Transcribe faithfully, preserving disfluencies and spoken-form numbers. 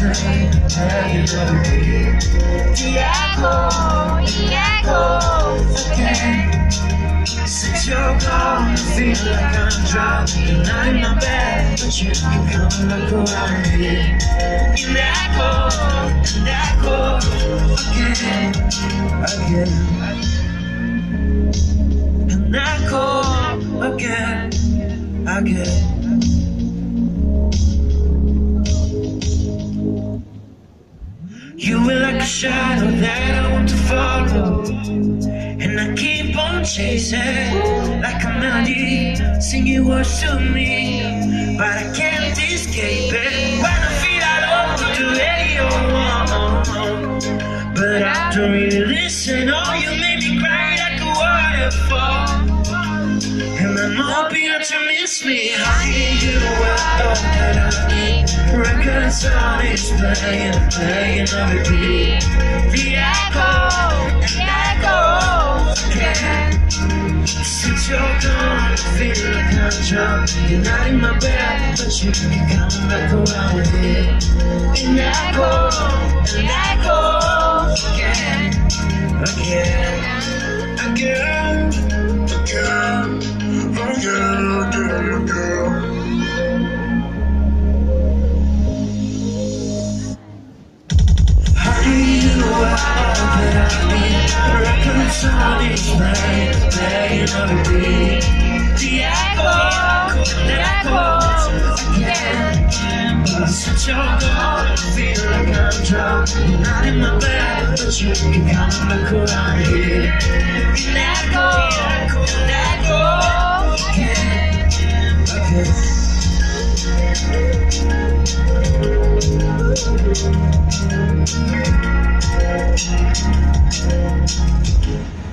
plane, tagging every beat. The echo, the echoes again. Since you're gone, I feel like I'm drowning. You're not in my bed, but you can come look around me. An echo, an echo again, again. An echo again, again. You were like a shadow that I want to follow, and I keep on chasing like a melody, singing words to me, but I can't escape it. When I feel I love the radio, but I don't really listen. Oh, you made me cry like a waterfall, and I'm hoping that you miss me. How can you well that I need? Records on is playing, playing on repeat. The echo, the echo again. Since you're gone, I feel like I'm drunk. You're not in my bed, but you can come back around with it. An echo, an echo again, again, again, again, again, again, again. Song is playing, playing on repeat. The echo, the echo again. But since you're gone, I feel like I'm drunk. You're not in my bed, but you can come look around here. An echo, an echo again, again.